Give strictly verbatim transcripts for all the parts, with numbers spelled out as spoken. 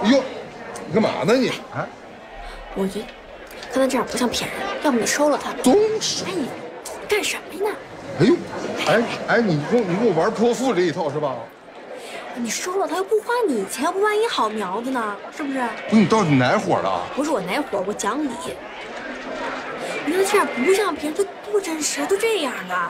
哟，你干嘛呢你？啊？ 我觉得刚才这样不像骗人，要不你收了他。 总是。 哎，你干什么呢？ 哎呦，哎哎，你跟你跟我玩泼妇这一套是吧？ 你收了他又不花你钱，要不万一好苗子呢？是不是？ 不是你到底哪伙的？ 不是我哪伙，我讲理。你看他这样不像骗人，他多真实，都这样啊。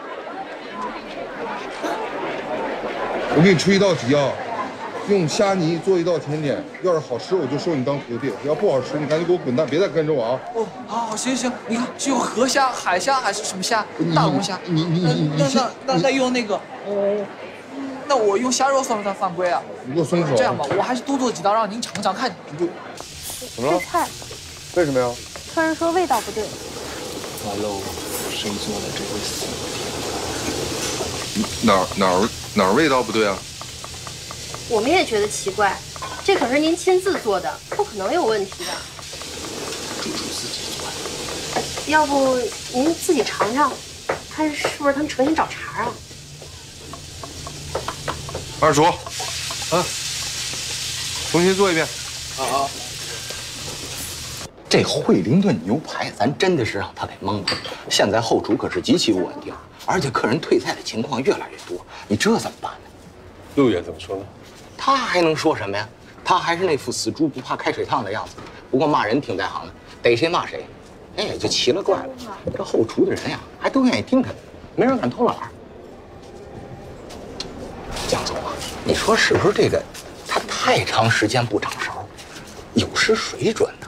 我给你出一道题啊，用虾泥做一道甜点，要是好吃我就收你当徒弟，要不好吃你赶紧给我滚蛋，别再跟着我啊！ 哦，好好行行，你看是用河虾、海虾还是什么虾？大龙虾？ 你你你那那那那用那个哦。那我用虾肉算不算犯规啊？ 你给我松手！ 这样吧，我还是多做几道，让您尝尝看。 不，怎么了？ 这菜为什么呀？ 客人说味道不对。 完喽，谁做的这回死哪儿哪儿哪儿味道不对啊？ 我们也觉得奇怪，这可是您亲自做的，不可能有问题的。 主厨自己做的。 要不您自己尝尝，看是不是他们诚心找茬啊？ 二厨，啊，重新做一遍。 好好。这惠灵顿牛排，咱真的是让他给蒙了。现在后厨可是极其不稳定，而且客人退菜的情况越来越多，你这怎么办呢？ 陆远怎么说呢？ 他还能说什么呀？他还是那副死猪不怕开水烫的样子。不过骂人挺在行的，逮谁骂谁。哎，就奇了怪了，这后厨的人呀，还都愿意听他的，没人敢偷懒。江总啊，你说是不是这个他太长时间不掌勺，有失水准呢？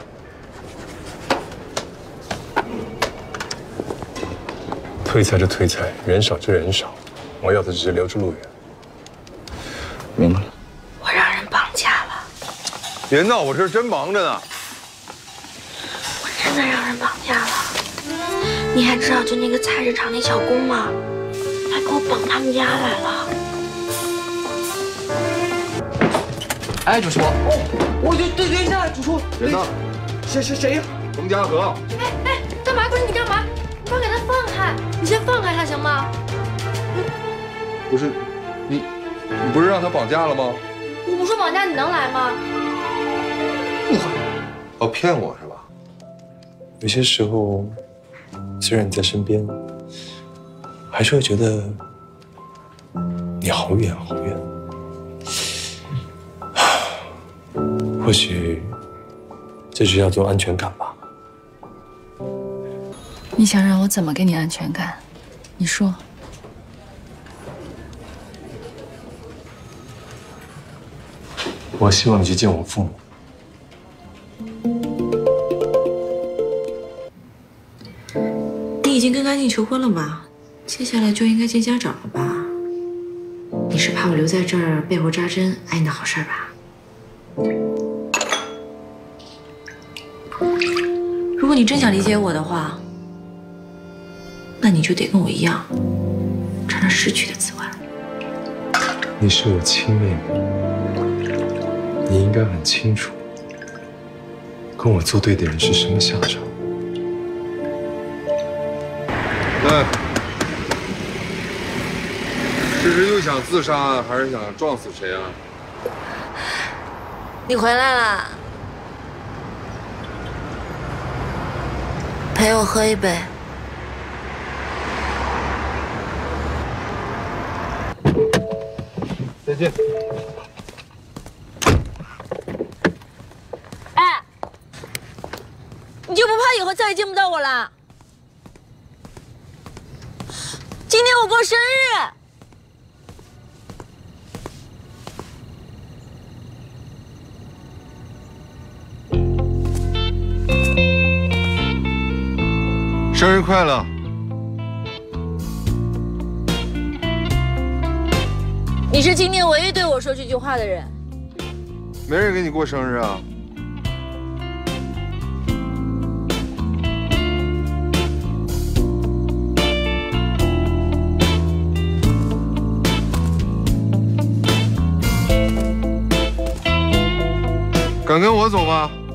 退菜就退菜，人少就人少，我要的只是留住陆远。 明白了。 我让人绑架了。 别闹，我这真忙着呢。 我真的让人绑架了。你还知道就那个菜市场那小工吗？他给我绑他们家来了。 哎，主厨，哦，我对对，等一下，主厨， 人呢？ 谁谁谁呀？ 冯家和。 哎哎，干嘛？不是你干嘛？你快给他放开！你先放开他行吗？ 不是，你你不是让他绑架了吗？ 我不说绑架你能来吗？ 哦，骗我是吧？ 有些时候，虽然你在身边，还是会觉得你好远好远。或许这就叫做安全感吧。 你想让我怎么给你安全感？你说。 我希望你去见我父母。 你已经跟甘静求婚了吧？接下来就应该见家长了吧？你是怕我留在这儿背后扎针碍你的好事吧？如果你真想理解我的话，那你就得跟我一样，尝尝失去的滋味。 你是我亲妹妹，你应该很清楚，跟我作对的人是什么下场。 那这是又想自杀，还是想撞死谁啊？ 你回来了，陪我喝一杯。 再见。 哎，你就不怕以后再也见不到我了？今天我过生日。 生日快乐！ 你是今天唯一对我说这句话的人。 没人给你过生日啊？敢跟我走吗？